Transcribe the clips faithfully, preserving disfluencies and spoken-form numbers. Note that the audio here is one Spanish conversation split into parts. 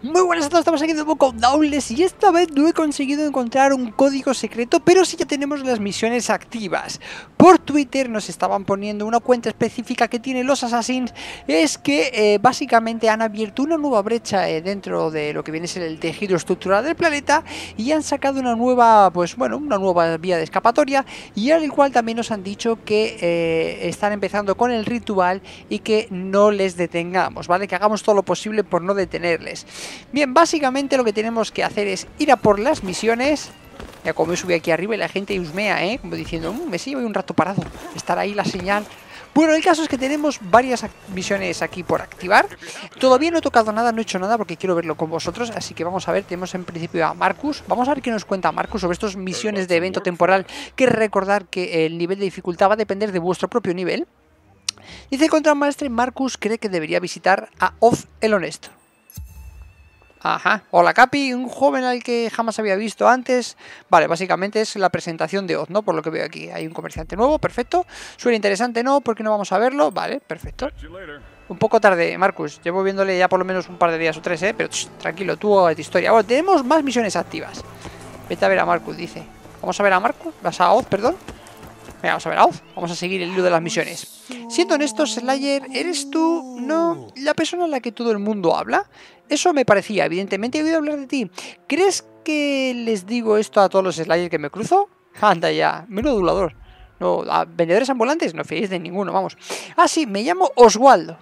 Muy buenas a todos, estamos aquí de nuevo con Dowles y esta vez no he conseguido encontrar un código secreto, pero sí ya tenemos las misiones activas. Por Twitter nos estaban poniendo una cuenta específica que tiene los Assassins, es que eh, básicamente han abierto una nueva brecha eh, dentro de lo que viene a ser el tejido estructural del planeta y han sacado una nueva, pues bueno, una nueva vía de escapatoria, y al igual también nos han dicho que eh, están empezando con el ritual y que no les detengamos, ¿vale? Que hagamos todo lo posible por no detenerles. Bien, básicamente lo que tenemos que hacer es ir a por las misiones. Ya como yo subí aquí arriba y la gente husmea, ¿eh? Como diciendo, mmm, me sigo un rato parado, estará ahí la señal. Bueno, el caso es que tenemos varias misiones aquí por activar. Todavía no he tocado nada, no he hecho nada porque quiero verlo con vosotros. Así que vamos a ver, tenemos en principio a Marcus. Vamos a ver qué nos cuenta Marcus sobre estas misiones de evento temporal. Que recordar que el nivel de dificultad va a depender de vuestro propio nivel. Dice el contramaestre, Marcus cree que debería visitar a Oz el Honesto. Ajá, hola Capi, un joven al que jamás había visto antes. Vale, básicamente es la presentación de Oz, ¿no? Por lo que veo aquí, hay un comerciante nuevo, perfecto. Suena interesante, ¿no? ¿Por qué no vamos a verlo? Vale, perfecto. Un poco tarde, Marcus, llevo viéndole ya por lo menos un par de días o tres, ¿eh? Pero tch, tranquilo, tú a tu historia. Bueno, tenemos más misiones activas. Vete a ver a Marcus, dice. Vamos a ver a Marcus, vas a Oz, perdón. Venga, vamos a ver a Oz, vamos a seguir el hilo de las misiones. Siendo honestos, Slayer, ¿eres tú, no, la persona a la que todo el mundo habla? Eso me parecía, evidentemente he oído hablar de ti. ¿Crees que les digo esto a todos los Slayer que me cruzo? Anda ya, menudo adulador. No, ¿a vendedores ambulantes? No fiéis de ninguno, vamos. Ah, sí, me llamo Oswaldo.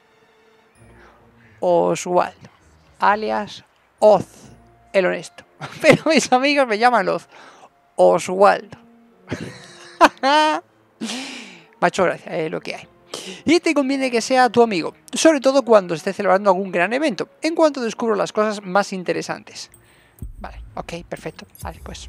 Oswaldo, alias Oz, el honesto. Pero mis amigos me llaman Oz. Oswaldo. Macho, gracias, es lo que hay. Y te conviene que sea tu amigo, sobre todo cuando esté celebrando algún gran evento, en cuanto descubro las cosas más interesantes. Vale, ok, perfecto. Vale, pues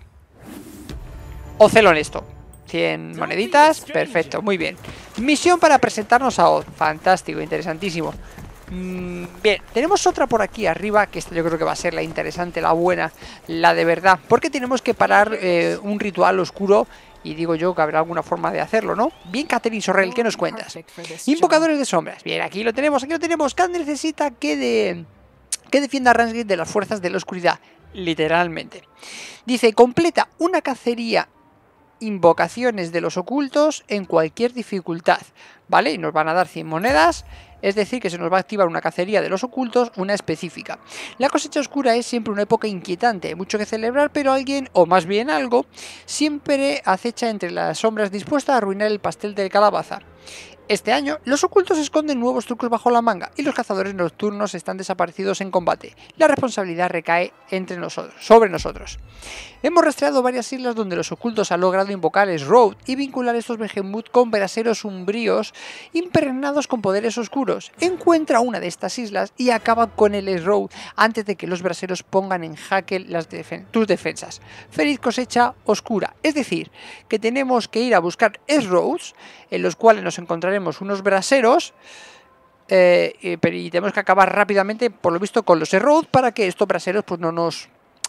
Oz el honesto. cien moneditas, perfecto, muy bien. Misión para presentarnos a Oz. Fantástico, interesantísimo. Mm, bien, tenemos otra por aquí arriba, que esta yo creo que va a ser la interesante, la buena, la de verdad. Porque tenemos que parar eh, un ritual oscuro. Y digo yo que habrá alguna forma de hacerlo, ¿no? Bien, Catherine Sorrell, ¿qué nos cuentas? Invocadores de sombras. Bien, aquí lo tenemos, aquí lo tenemos. Kat necesita que, de... que defienda a Ransgate de las fuerzas de la oscuridad. Literalmente. Dice, completa una cacería invocaciones de los ocultos en cualquier dificultad. ¿Vale? Y nos van a dar cien monedas. Es decir, que se nos va a activar una cacería de los ocultos, una específica. La cosecha oscura es siempre una época inquietante, hay mucho que celebrar, pero alguien, o más bien algo, siempre acecha entre las sombras dispuesta a arruinar el pastel de calabaza. Este año, los ocultos esconden nuevos trucos bajo la manga y los cazadores nocturnos están desaparecidos en combate. La responsabilidad recae entre nosotros, sobre nosotros. Hemos rastreado varias islas donde los ocultos han logrado invocar Shroud y vincular estos Behemoth con braseros umbríos impregnados con poderes oscuros. Encuentra una de estas islas y acaba con el Shroud antes de que los braseros pongan en jaque las defen- tus defensas. Feliz cosecha oscura. Es decir, que tenemos que ir a buscar Shrouds, en los cuales nos encontraremos unos braseros, eh, y, y tenemos que acabar rápidamente, por lo visto, con los Shroud para que estos braseros pues no nos...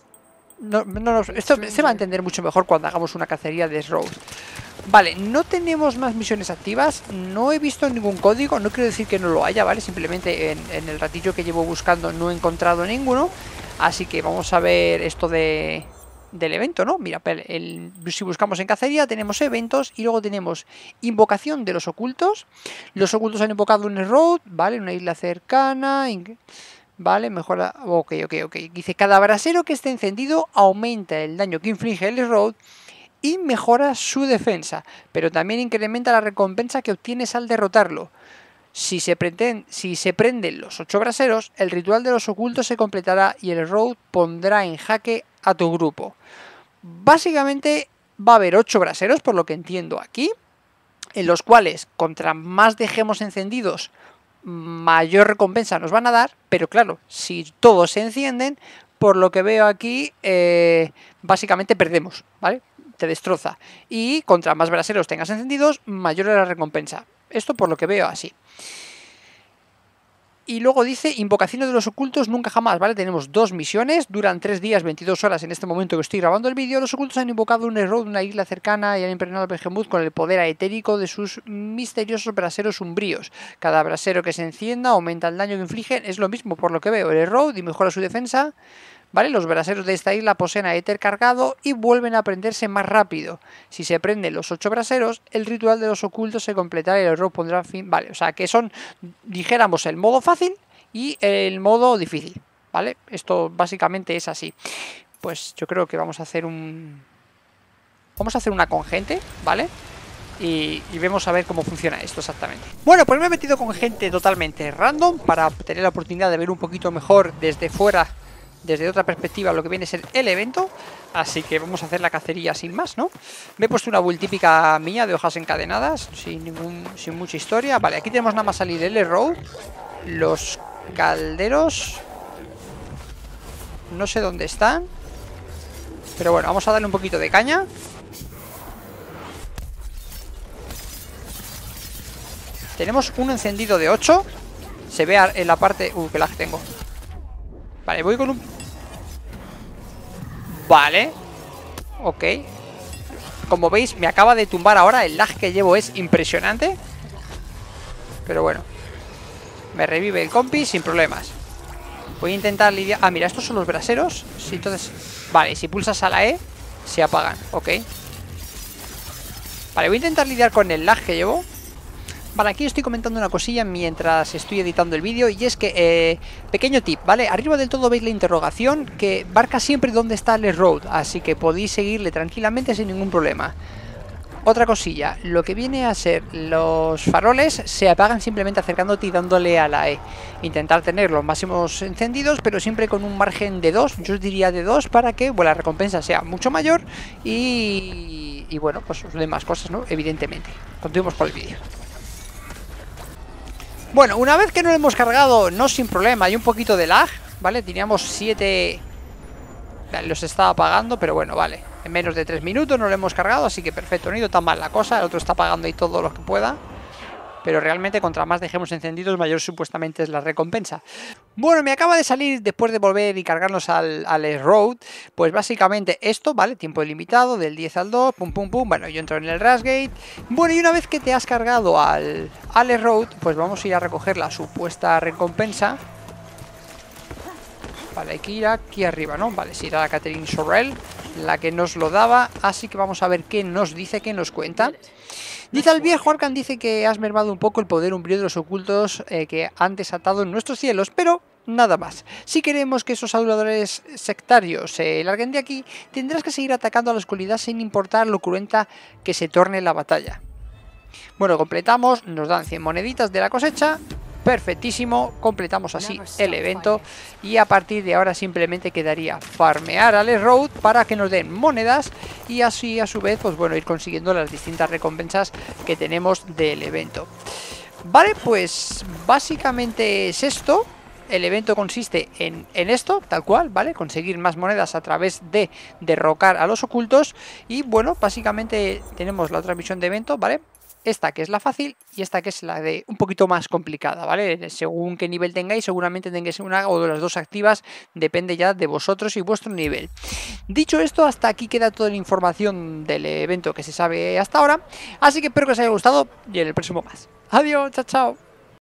No, no nos esto se va a entender mucho mejor cuando hagamos una cacería de Shroud. Vale, no tenemos más misiones activas, no he visto ningún código, no quiero decir que no lo haya, ¿vale? Simplemente en, en el ratillo que llevo buscando no he encontrado ninguno, así que vamos a ver esto de... del evento, ¿no? Mira, el, si buscamos en cacería tenemos eventos y luego tenemos invocación de los ocultos. Los ocultos han invocado un Shroud, ¿vale? Una isla cercana, ¿vale? Mejora, ok, ok, ok. Dice, cada brasero que esté encendido aumenta el daño que inflige el Shroud y mejora su defensa, pero también incrementa la recompensa que obtienes al derrotarlo. Si se, prenden, si se prenden los ocho braseros, el ritual de los ocultos se completará y el Shroud pondrá en jaque a tu grupo. Básicamente va a haber ocho braseros, por lo que entiendo aquí, en los cuales, contra más dejemos encendidos, mayor recompensa nos van a dar, pero claro, si todos se encienden, por lo que veo aquí, eh, básicamente perdemos, ¿vale? Te destroza. Y contra más braseros tengas encendidos, mayor es la recompensa. Esto por lo que veo así. Y luego dice, invocaciones de los ocultos nunca jamás, ¿vale? Tenemos dos misiones, duran tres días, veintidós horas en este momento que estoy grabando el vídeo. Los ocultos han invocado un error de una isla cercana y han impregnado al Behemoth con el poder etérico de sus misteriosos braseros umbríos. Cada brasero que se encienda aumenta el daño que infligen, es lo mismo por lo que veo, el error y mejora su defensa. ¿Vale? Los braseros de esta isla poseen a éter cargado y vuelven a prenderse más rápido. Si se prenden los ocho braseros, el ritual de los ocultos se completará y el error pondrá fin. Vale, o sea que son, dijéramos, el modo fácil y el modo difícil. ¿Vale? Esto básicamente es así. Pues yo creo que vamos a hacer un... Vamos a hacer una con gente, ¿vale? Y, y vemos a ver cómo funciona esto exactamente. Bueno, pues me he metido con gente totalmente random para tener la oportunidad de ver un poquito mejor desde fuera, desde otra perspectiva, lo que viene a ser el evento. Así que vamos a hacer la cacería sin más, ¿no? Me he puesto una build típica mía de hojas encadenadas, sin ningún, sin mucha historia. Vale, aquí tenemos nada más salir el Road, los calderos. No sé dónde están, pero bueno, vamos a darle un poquito de caña. Tenemos un encendido de ocho. Se ve en la parte... Uh, qué lag tengo. Vale, voy con un... Vale. Ok. Como veis, me acaba de tumbar ahora. El lag que llevo es impresionante. Pero bueno. Me revive el compi sin problemas. Voy a intentar lidiar... Ah, mira, estos son los braseros. Sí, entonces... Vale, si pulsas a la E, se apagan. Ok. Vale, voy a intentar lidiar con el lag que llevo. Vale, aquí estoy comentando una cosilla mientras estoy editando el vídeo, y es que, eh, pequeño tip, ¿vale? Arriba del todo veis la interrogación que marca siempre dónde está el road, así que podéis seguirle tranquilamente sin ningún problema. Otra cosilla, lo que viene a ser los faroles se apagan simplemente acercándote y dándole a la E. Intentar tener los máximos encendidos, pero siempre con un margen de dos, yo os diría de dos, para que bueno, la recompensa sea mucho mayor y, y bueno, pues os demás cosas, ¿no? Evidentemente. Continuemos con el vídeo. Bueno, una vez que nos lo hemos cargado, no sin problema, hay un poquito de lag, ¿vale? Teníamos siete... Vale, los estaba apagando, pero bueno, vale. En menos de tres minutos nos lo hemos cargado, así que perfecto, no ha ido tan mal la cosa. El otro está apagando ahí todo lo que pueda. Pero realmente, contra más dejemos encendidos, mayor supuestamente es la recompensa. Bueno, me acaba de salir, después de volver y cargarnos al, al Road, pues básicamente esto, ¿vale? Tiempo ilimitado, del diez al dos, pum, pum, pum. Bueno, yo entro en el Rushgate. Bueno, y una vez que te has cargado al, al Road, pues vamos a ir a recoger la supuesta recompensa. Vale, hay que ir aquí arriba, ¿no? Vale, si era la Catherine Sorrell la que nos lo daba, así que vamos a ver qué nos dice, qué nos cuenta. Dice al viejo Arkan, dice que has mermado un poco el poder umbrío de los ocultos eh, que han desatado en nuestros cielos, pero nada más. Si queremos que esos aduladores sectarios se larguen de aquí, tendrás que seguir atacando a la oscuridad sin importar lo cruenta que se torne la batalla. Bueno, completamos, nos dan cien moneditas de la cosecha. Perfectísimo, completamos así el evento y a partir de ahora simplemente quedaría farmear al Road para que nos den monedas y así a su vez, pues bueno, ir consiguiendo las distintas recompensas que tenemos del evento. Vale, pues básicamente es esto. El evento consiste en, en esto, tal cual, ¿vale? Conseguir más monedas a través de derrocar a los ocultos y bueno, básicamente tenemos la otra misión de evento, ¿vale? Esta que es la fácil y esta que es la de un poquito más complicada, ¿vale? Según qué nivel tengáis, seguramente tengáis una o de las dos activas, depende ya de vosotros y vuestro nivel. Dicho esto, hasta aquí queda toda la información del evento que se sabe hasta ahora, así que espero que os haya gustado y en el próximo más. Adiós, chao, chao.